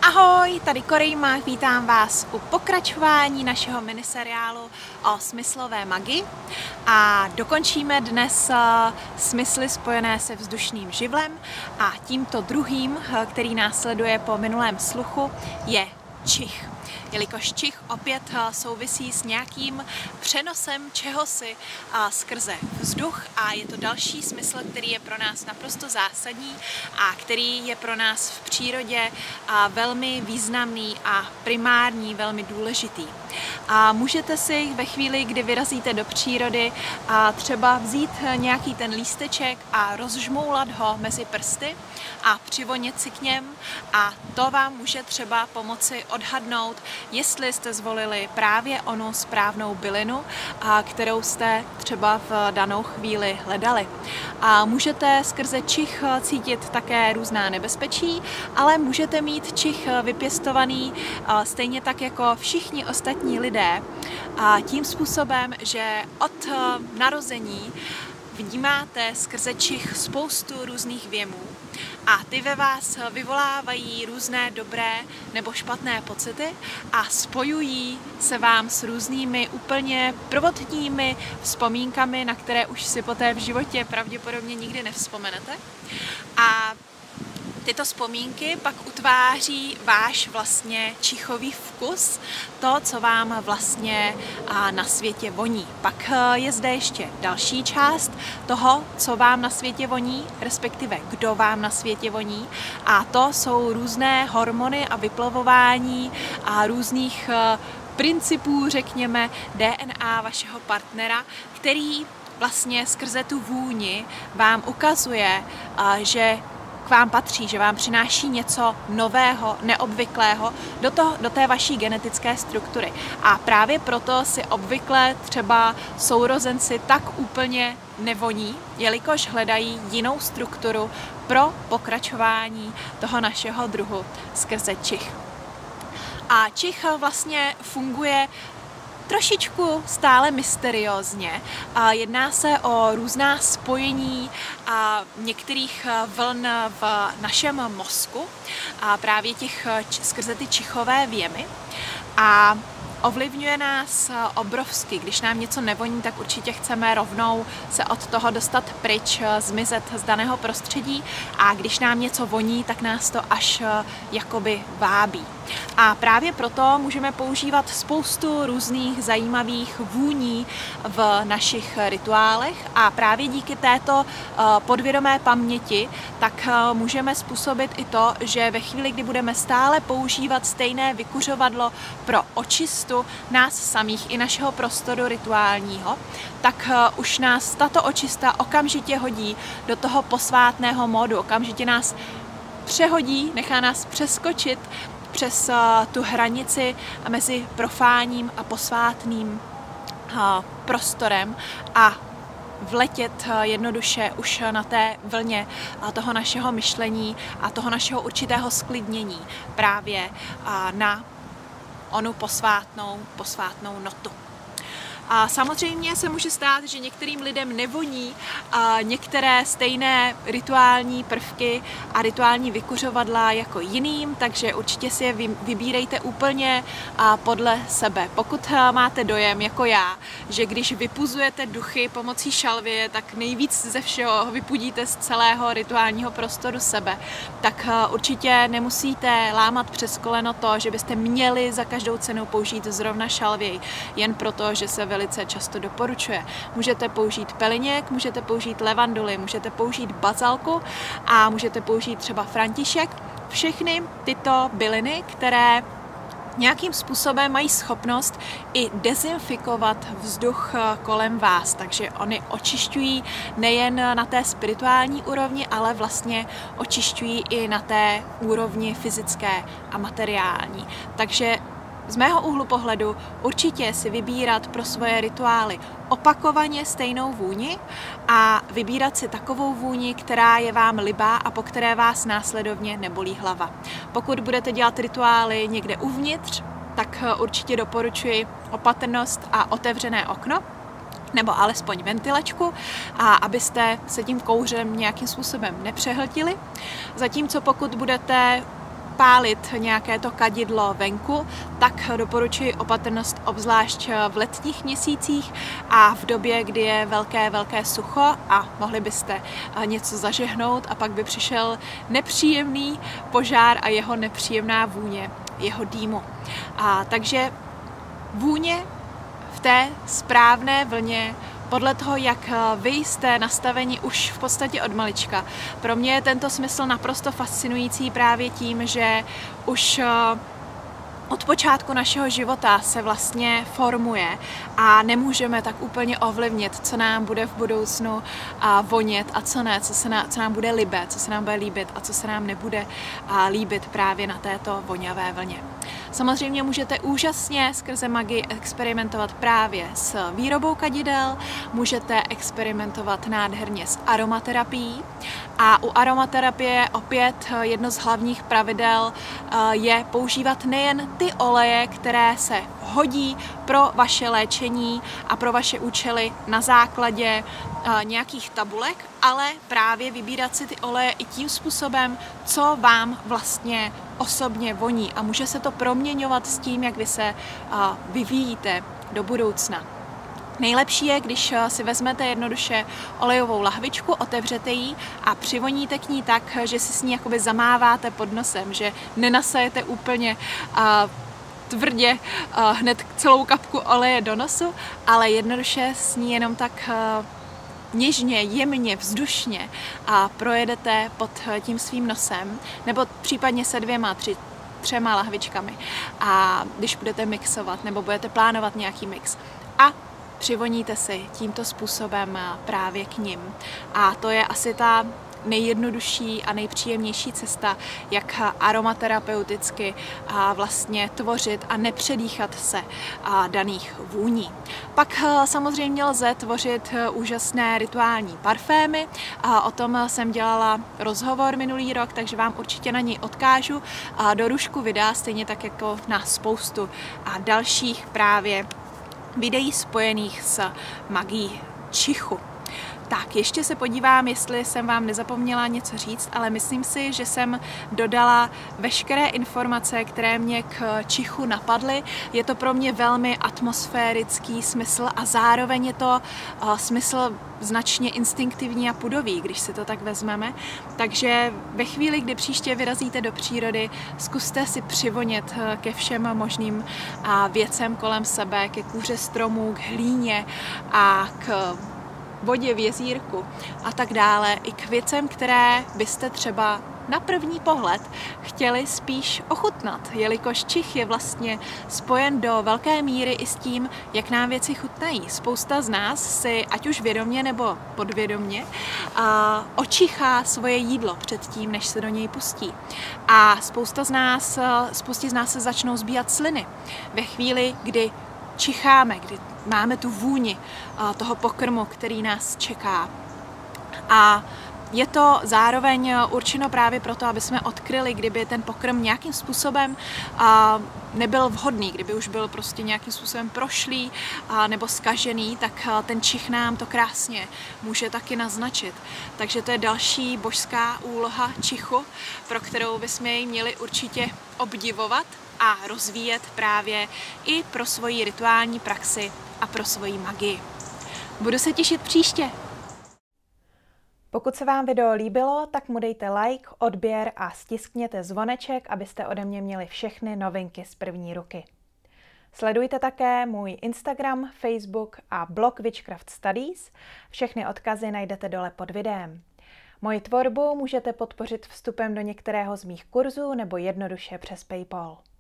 Ahoj, tady Korejmák, vítám vás u pokračování našeho miniseriálu o smyslové magii a dokončíme dnes smysly spojené se vzdušným živlem a tímto druhým, který následuje po minulém sluchu, je čich. Jelikož čich opět souvisí s nějakým přenosem čehosi skrze vzduch a je to další smysl, který je pro nás naprosto zásadní a který je pro nás v přírodě velmi významný a primární, velmi důležitý. A můžete si ve chvíli, kdy vyrazíte do přírody, třeba vzít nějaký ten lísteček a rozžmoulat ho mezi prsty a přivonět si k něm a to vám může třeba pomoci odhadnout, jestli jste zvolili právě onu správnou bylinu, kterou jste třeba v danou chvíli hledali. A můžete skrze čich cítit také různá nebezpečí, ale můžete mít čich vypěstovaný stejně tak jako všichni ostatní lidé tím způsobem, že od narození vnímáte skrze čich spoustu různých věmů a ty ve vás vyvolávají různé dobré nebo špatné pocity a spojují se vám s různými úplně prvotními vzpomínkami, na které už si poté v životě pravděpodobně nikdy nevzpomenete. A tyto vzpomínky pak utváří váš vlastně čichový vkus, to, co vám vlastně na světě voní. Pak je zde ještě další část toho, co vám na světě voní, respektive kdo vám na světě voní. A to jsou různé hormony a vyplavování a různých principů, řekněme, DNA vašeho partnera, který vlastně skrze tu vůni vám ukazuje, že k vám patří, že vám přináší něco nového, neobvyklého do té vaší genetické struktury. A právě proto si obvykle třeba sourozenci tak úplně nevoní, jelikož hledají jinou strukturu pro pokračování toho našeho druhu skrze čich. A čich vlastně funguje trošičku stále mysteriózně. Jedná se o různá spojení některých vln v našem mozku, právě skrze ty čichové věmy. A ovlivňuje nás obrovsky. Když nám něco nevoní, tak určitě chceme rovnou se od toho dostat pryč, zmizet z daného prostředí. A když nám něco voní, tak nás to až jakoby vábí. A právě proto můžeme používat spoustu různých zajímavých vůní v našich rituálech a právě díky této podvědomé paměti tak můžeme způsobit i to, že ve chvíli, kdy budeme stále používat stejné vykuřovadlo pro očistu nás samých i našeho prostoru rituálního, tak už nás tato očista okamžitě hodí do toho posvátného módu, okamžitě nás přehodí, nechá nás přeskočit přes tu hranici mezi profánním a posvátným prostorem a vletět jednoduše už na té vlně toho našeho myšlení a toho našeho určitého sklidnění právě na onu posvátnou notu. A samozřejmě se může stát, že některým lidem nevoní některé stejné rituální prvky a rituální vykuřovadla jako jiným, takže určitě si je vybírejte úplně podle sebe. Pokud máte dojem, jako já, že když vypuzujete duchy pomocí šalvěje, tak nejvíc ze všeho vypudíte z celého rituálního prostoru sebe, tak určitě nemusíte lámat přes koleno to, že byste měli za každou cenu použít zrovna šalvěj, jen proto, že se velice často doporučuje. Můžete použít peliněk, můžete použít levanduly, můžete použít bazalku a můžete použít třeba františek. Všechny tyto byliny, které nějakým způsobem mají schopnost i dezinfikovat vzduch kolem vás, takže oni očišťují nejen na té spirituální úrovni, ale vlastně očišťují i na té úrovni fyzické a materiální. Takže z mého úhlu pohledu určitě si vybírat pro svoje rituály opakovaně stejnou vůni a vybírat si takovou vůni, která je vám libá a po které vás následovně nebolí hlava. Pokud budete dělat rituály někde uvnitř, tak určitě doporučuji opatrnost a otevřené okno, nebo alespoň ventilačku, a abyste se tím kouřem nějakým způsobem nepřehltili. Zatímco pokud budete pálit nějaké to kadidlo venku, tak doporučuji opatrnost obzvlášť v letních měsících a v době, kdy je velké sucho a mohli byste něco zažehnout a pak by přišel nepříjemný požár a jeho nepříjemná vůně, jeho dýmu. Takže vůně v té správné vlně, podle toho, jak vy jste nastaveni už v podstatě od malička. Pro mě je tento smysl naprosto fascinující právě tím, že už od počátku našeho života se vlastně formuje a nemůžeme tak úplně ovlivnit, co nám bude v budoucnu vonět a co ne, co nám bude líbit, co se nám bude líbit a co se nám nebude líbit právě na této voňavé vlně. Samozřejmě můžete úžasně skrze magii experimentovat právě s výrobou kadidel, můžete experimentovat nádherně s aromaterapií a u aromaterapie opět jedno z hlavních pravidel je používat nejen ty oleje, které se hodí pro vaše léčení a pro vaše účely na základě nějakých tabulek, ale právě vybírat si ty oleje i tím způsobem, co vám vlastně osobně voní a může se to proměňovat s tím, jak vy se vyvíjíte do budoucna. Nejlepší je, když si vezmete jednoduše olejovou lahvičku, otevřete ji a přivoníte k ní tak, že si s ní jakoby zamáváte pod nosem, že nenasajete úplně tvrdě hned celou kapku oleje do nosu, ale jednoduše s ní jenom tak něžně, jemně, vzdušně a projedete pod tím svým nosem, nebo případně se 2, 3 lahvičkami, a když budete mixovat nebo budete plánovat nějaký mix. A přivoníte si tímto způsobem právě k nim. A to je asi ta nejjednodušší a nejpříjemnější cesta, jak aromaterapeuticky vlastně tvořit a nepředýchat se daných vůní. Pak samozřejmě lze tvořit úžasné rituální parfémy. O tom jsem dělala rozhovor minulý rok, takže vám určitě na něj odkážu do růžku videa, stejně tak jako na spoustu dalších právě videí spojených s magií čichu. Tak, ještě se podívám, jestli jsem vám nezapomněla něco říct, ale myslím si, že jsem dodala veškeré informace, které mě k čichu napadly. Je to pro mě velmi atmosférický smysl a zároveň je to smysl značně instinktivní a pudový, když si to tak vezmeme. Takže ve chvíli, kdy příště vyrazíte do přírody, zkuste si přivonět ke všem možným věcem kolem sebe, ke kůře stromů, k hlíně a k vodě v jezírku a tak dále, i k věcem, které byste třeba na první pohled chtěli spíš ochutnat, jelikož čich je vlastně spojen do velké míry i s tím, jak nám věci chutnají. Spousta z nás si, ať už vědomě nebo podvědomě, očichá svoje jídlo předtím, než se do něj pustí. A spoustě z nás se začnou zbíhat sliny ve chvíli, kdy čicháme, kdy máme tu vůni toho pokrmu, který nás čeká. A je to zároveň určeno právě proto, aby jsme odkryli, kdyby ten pokrm nějakým způsobem nebyl vhodný, kdyby už byl prostě nějakým způsobem prošlý nebo zkažený, tak ten čich nám to krásně může taky naznačit. Takže to je další božská úloha čichu, pro kterou bychom jej měli určitě obdivovat a rozvíjet právě i pro svoji rituální praxi a pro svoji magii. Budu se těšit příště. Pokud se vám video líbilo, tak mu dejte like, odběr a stiskněte zvoneček, abyste ode mě měli všechny novinky z první ruky. Sledujte také můj Instagram, Facebook a blog Witchcraft Studies. Všechny odkazy najdete dole pod videem. Moji tvorbu můžete podpořit vstupem do některého z mých kurzů nebo jednoduše přes PayPal.